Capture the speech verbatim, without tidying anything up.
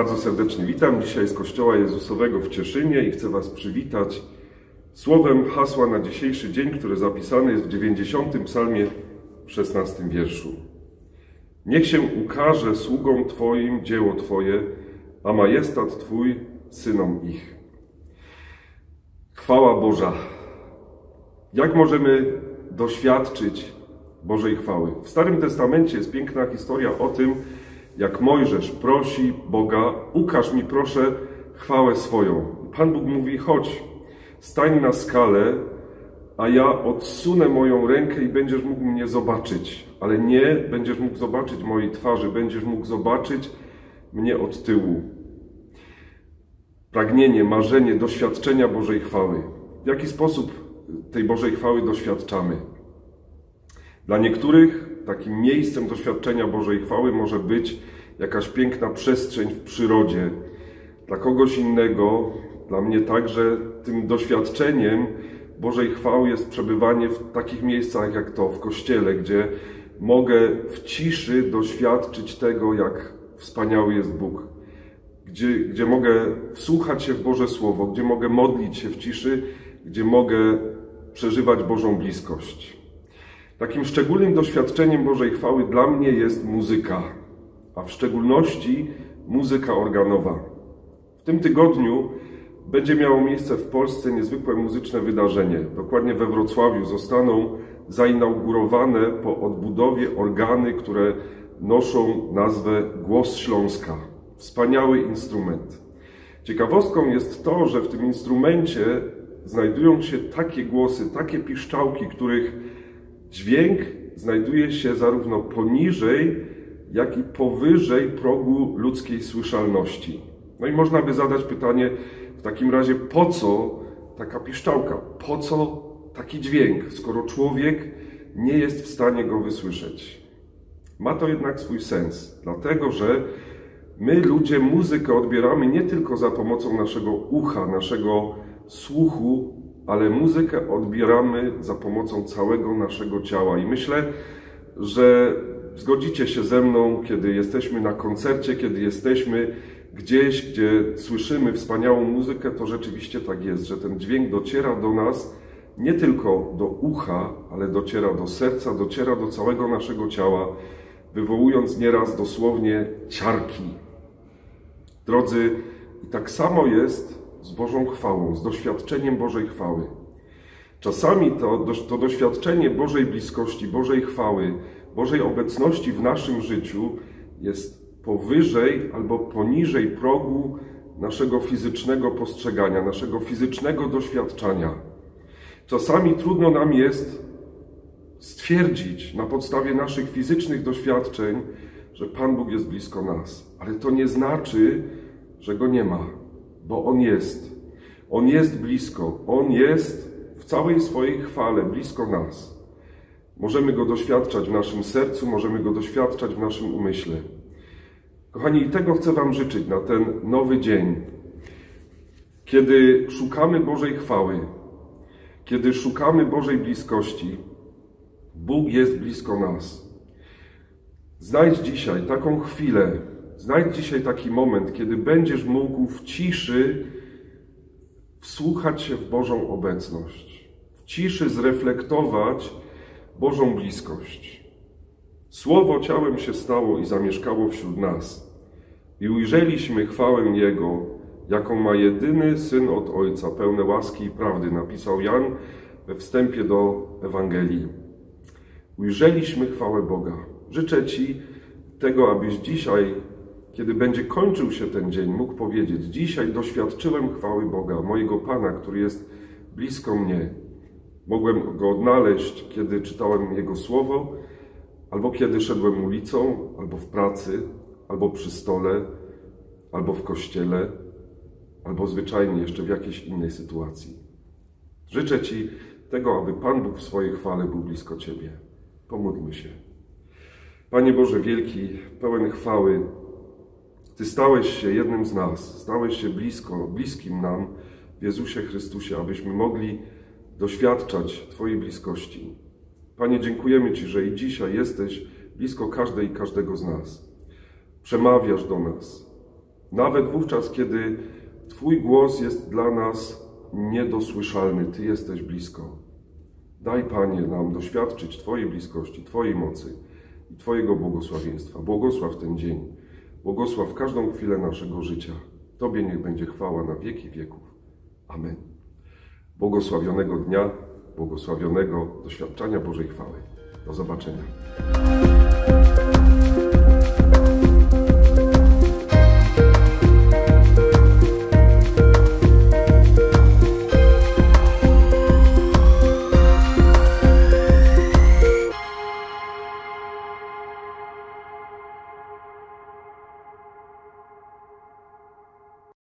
Bardzo serdecznie witam dzisiaj z Kościoła Jezusowego w Cieszynie i chcę Was przywitać słowem hasła na dzisiejszy dzień, które zapisane jest w dziewięćdziesiątym psalmie w szesnastym wierszu. Niech się ukaże sługom Twoim dzieło Twoje, a majestat Twój synom ich. Chwała Boża. Jak możemy doświadczyć Bożej chwały? W Starym Testamencie jest piękna historia o tym, jak Mojżesz prosi Boga: ukaż mi proszę chwałę swoją. Pan Bóg mówi: chodź, stań na skalę, a ja odsunę moją rękę i będziesz mógł mnie zobaczyć. Ale nie będziesz mógł zobaczyć mojej twarzy, będziesz mógł zobaczyć mnie od tyłu. Pragnienie, marzenie, doświadczenia Bożej chwały. W jaki sposób tej Bożej chwały doświadczamy? Dla niektórych takim miejscem doświadczenia Bożej chwały może być jakaś piękna przestrzeń w przyrodzie. Dla kogoś innego, dla mnie także, tym doświadczeniem Bożej chwały jest przebywanie w takich miejscach jak to, w kościele, gdzie mogę w ciszy doświadczyć tego, jak wspaniały jest Bóg. Gdzie, gdzie mogę wsłuchać się w Boże Słowo, gdzie mogę modlić się w ciszy, gdzie mogę przeżywać Bożą bliskość. Takim szczególnym doświadczeniem Bożej chwały dla mnie jest muzyka, a w szczególności muzyka organowa. W tym tygodniu będzie miało miejsce w Polsce niezwykłe muzyczne wydarzenie. Dokładnie we Wrocławiu zostaną zainaugurowane po odbudowie organy, które noszą nazwę Głos Śląska. Wspaniały instrument. Ciekawostką jest to, że w tym instrumencie znajdują się takie głosy, takie piszczałki, których dźwięk znajduje się zarówno poniżej, jak i powyżej progu ludzkiej słyszalności. No i można by zadać pytanie w takim razie, po co taka piszczałka? Po co taki dźwięk, skoro człowiek nie jest w stanie go wysłyszeć? Ma to jednak swój sens, dlatego że my, ludzie, muzykę odbieramy nie tylko za pomocą naszego ucha, naszego słuchu, ale muzykę odbieramy za pomocą całego naszego ciała. I myślę, że zgodzicie się ze mną, kiedy jesteśmy na koncercie, kiedy jesteśmy gdzieś, gdzie słyszymy wspaniałą muzykę, to rzeczywiście tak jest, że ten dźwięk dociera do nas nie tylko do ucha, ale dociera do serca, dociera do całego naszego ciała, wywołując nieraz dosłownie ciarki. Drodzy, i tak samo jest z Bożą chwałą, z doświadczeniem Bożej chwały. Czasami to, to doświadczenie Bożej bliskości, Bożej chwały, Bożej obecności w naszym życiu jest powyżej albo poniżej progu naszego fizycznego postrzegania, naszego fizycznego doświadczania. Czasami trudno nam jest stwierdzić na podstawie naszych fizycznych doświadczeń, że Pan Bóg jest blisko nas. Ale to nie znaczy, że Go nie ma, bo On jest. On jest blisko. On jest w całej swojej chwale blisko nas. Możemy Go doświadczać w naszym sercu, możemy Go doświadczać w naszym umyśle. Kochani, i tego chcę Wam życzyć na ten nowy dzień. Kiedy szukamy Bożej chwały, kiedy szukamy Bożej bliskości, Bóg jest blisko nas. Znajdź dzisiaj taką chwilę, znajdź dzisiaj taki moment, kiedy będziesz mógł w ciszy wsłuchać się w Bożą obecność, w ciszy zreflektować Bożą bliskość. Słowo ciałem się stało i zamieszkało wśród nas. I ujrzeliśmy chwałę Jego, jaką ma jedyny Syn od Ojca, pełne łaski i prawdy, napisał Jan we wstępie do Ewangelii. Ujrzeliśmy chwałę Boga. Życzę Ci tego, abyś dzisiaj, kiedy będzie kończył się ten dzień, mógł powiedzieć: dzisiaj doświadczyłem chwały Boga, mojego Pana, który jest blisko mnie. Mogłem Go odnaleźć, kiedy czytałem Jego Słowo, albo kiedy szedłem ulicą, albo w pracy, albo przy stole, albo w kościele, albo zwyczajnie jeszcze w jakiejś innej sytuacji. Życzę Ci tego, aby Pan Bóg w swojej chwale był blisko Ciebie. Pomódlmy się. Panie Boże wielki, pełen chwały, Ty stałeś się jednym z nas, stałeś się blisko, bliskim nam w Jezusie Chrystusie, abyśmy mogli doświadczać Twojej bliskości. Panie, dziękujemy Ci, że i dzisiaj jesteś blisko każdej i każdego z nas. Przemawiasz do nas, Nawet wówczas, kiedy Twój głos jest dla nas niedosłyszalny, Ty jesteś blisko. Daj, Panie, nam doświadczyć Twojej bliskości, Twojej mocy i Twojego błogosławieństwa. Błogosław ten dzień. Błogosław każdą chwilę naszego życia. Tobie niech będzie chwała na wieki wieków. Amen. Błogosławionego dnia, błogosławionego doświadczenia Bożej chwały. Do zobaczenia.